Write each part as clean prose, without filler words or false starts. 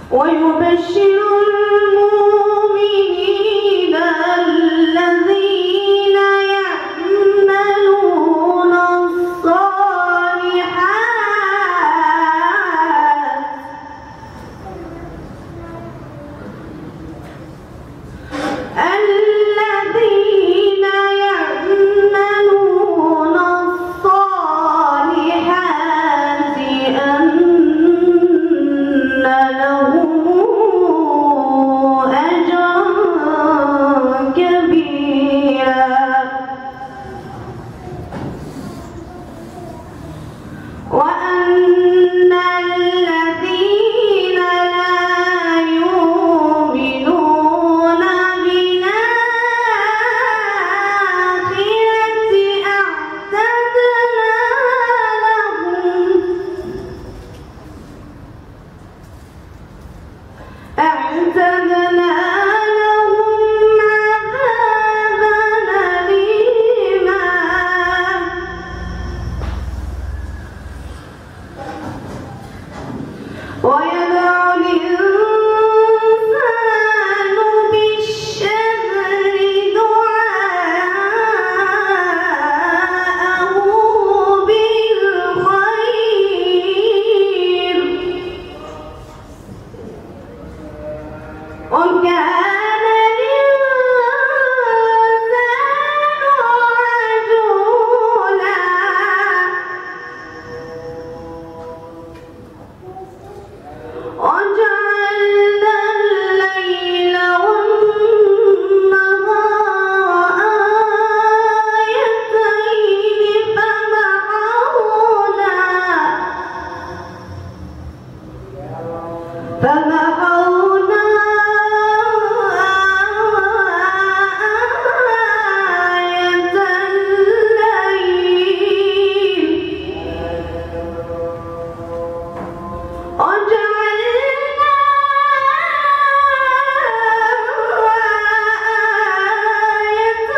ويبشر المؤمنين الذين يعملون الصالحات أن لهم أجرا كبيرا وأن الذين لا يؤمنون بالآخرة أعتدنا لهم عذابا أليما ويدعو الإنسان بالشر دعاءه بالخير وكان الإنسان عجولا وجعلنا الليل والنهار آيتين فمحونا آية الليل وجعلنا آية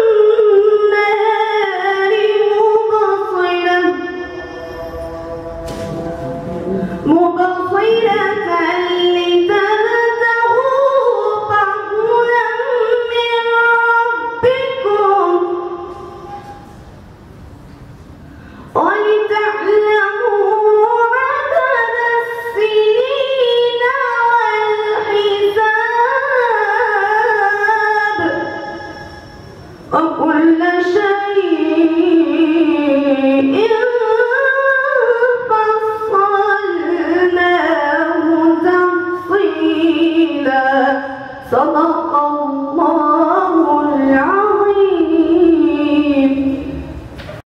النهار مبصرة لتبتغوا فضلا من ربكم ولتعلموا عدد السنين والحساب وكل شيء فصلناه تفصيلا صدق الله